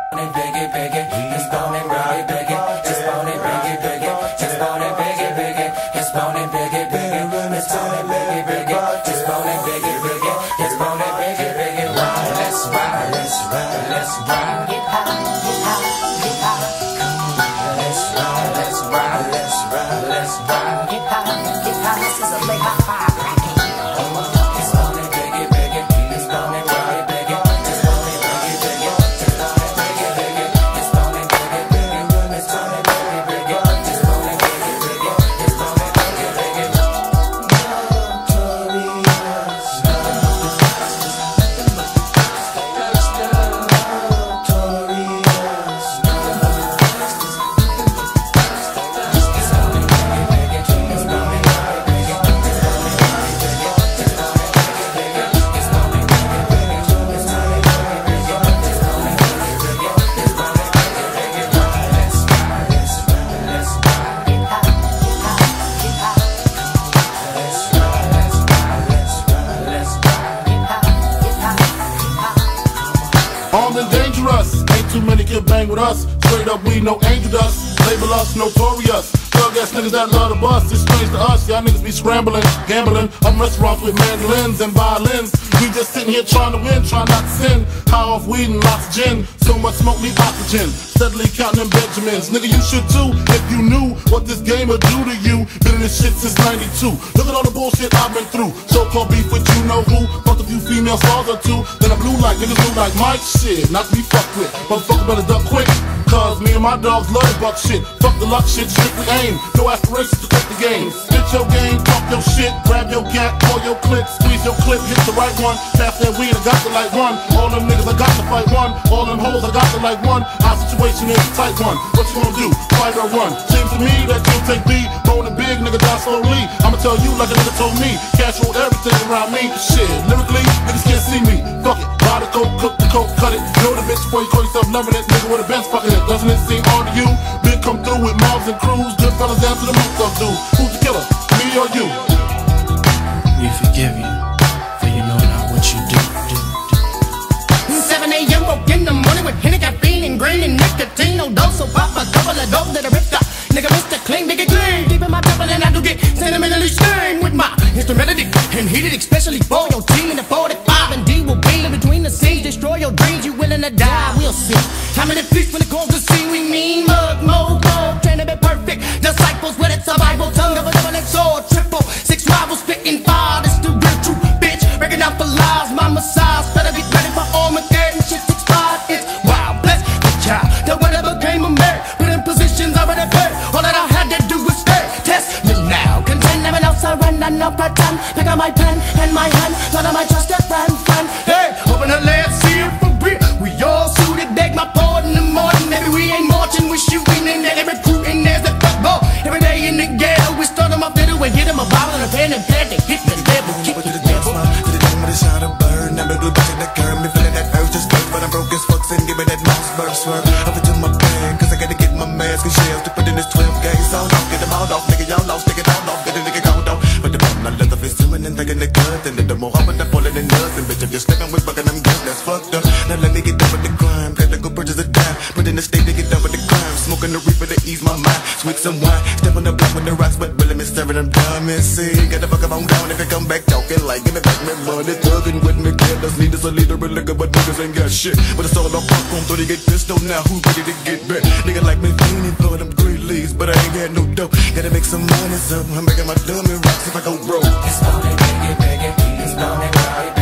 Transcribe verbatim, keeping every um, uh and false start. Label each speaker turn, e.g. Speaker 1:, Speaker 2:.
Speaker 1: biggie, biggie, just bone it, biggie, biggie, just bone it, biggie, biggie, just bone it, biggie, biggie, just bone it, biggie, biggie, just bone it, biggie, biggie, just bone it, biggie, biggie, just bone it, biggie, biggie. Ride, let's ride, let's ride, let's ride. Get high, get high, get high. Let's ride, let's ride, let's ride, let's ride. Get high, get high. This is a big high five.
Speaker 2: Armed and dangerous, ain't too many can bang with us. Straight up, we no angel dust. Label us notorious. Thug ass niggas that love the bus. It's strange to us, y'all niggas be scrambling, gambling. I'm restaurants with mandolins and violins. We just sitting here trying to win, trying not to sin. High off weed and lots of gin. So much smoke, need oxygen. Steadily counting them Benjamins. Nigga, you should too, if you knew what this game would do to you. Been in this shit since ninety-two. Look at all the bullshit I've been through. So-called beef with you know who. Fucked a few female stars or two. Then I blew like niggas blue like Mike. Shit, not to be fucked with. Motherfucker better duck quick. Cause me and my dogs love the buck shit. Fuck the luck shit, strictly aim. No aspirations to quit the game. Spit your game, talk your shit. Grab your gat, call your clip. Squeeze your clip, hit the right one. Pass that weed, I got to like one. All them niggas, I got to fight one. All them hoes, I got to like one. Our situation is a tight one. What you gonna do? Fight or run? Seems to me that you'll take B. Rolling big, nigga, die slowly. I'ma tell you like a nigga told me. Cash roll everything around me. Shit, lyrically, niggas can't see me. Fuck it. Buy the coke, cook the coke, cut it. Know the bitch before you call yourself loving it. Nigga with a bench fucking it. Doesn't it seem odd to you? Big come through with mobs and crews. Good fellas down to the most of dude. Who's the killer? Me or you?
Speaker 3: We forgive you, for you know not what you do. do, do.
Speaker 4: seven A M woke in the morning with Henny, caffeine, and green and nicotine. No dose, so pop a couple of dope that I ripped up. Nigga, Mister Clean, nigga clean. Deep in my temple and I do get sentimentally stained with my instrumentality. And heated especially for your team in the forty-five. And D will be in between the scenes. Destroy your dreams, you willing to die, we'll see. How many feasts when it goes to see we mean? Mug, mo, go, train to be perfect. Disciples with a survival tongue of a double-edged sword. Triple, six rivals spitting fire. This the real true bitch. Breaking out for lies, my massage. Better get ready for Armageddon. Shit's expired, it's wild. Bless the child that whatever came of merit. Put in positions already fair. All that I had to do was stay. Test me now. Contend, never else I run, and no pretend. Pick up my pen and my hand. None of my trusted friend, friend. Hey, open the left, see it for real. We all suited, beg my pardon in the morning. Maybe we ain't marching, we shooting, and they're recruiting. There's the football. Every day in the ghetto, we start them up fiddle and hit them a bottle and a pen and pad. They hit the devil, kick the devil.
Speaker 5: To the dome with a shot of burn. Never go back to the curb. Me feeling that urge to squirt, but I'm broke as fuck. And give me that mouse bird swerve. Up into my bag, cause I gotta get my mask and shells to put in this twelve gauge. So don't get them all off, nigga, y'all lost, take it all off, get a nigga count off. But the bottom, I left off his swimming and thinking the good. And then the more I'm pulling the nuts. And bitch, I'm just sleeping with bucking them good, that's fucked up. Now let me get done with the crime. Gotta go purchase a dime. Put in the state to get done with the crime. Smoking the reefer to ease my mind. Swig some wine. Step on the block with the rocks, but really me serving them diamonds. See, get the fuck up on down if you come back talking like give me back me money. Thugging with me, killers. Need us a leader in liquor, but niggas ain't got shit. But it's all on punk on thirty-eight pistol. Now who ready to get back? Nigga like me feeling for them green leaves, but I ain't got no dope. Gotta make some money, so I'm making my dummy rocks if I go broke.
Speaker 1: It's on it, biggie, biggie. It's on it, biggie.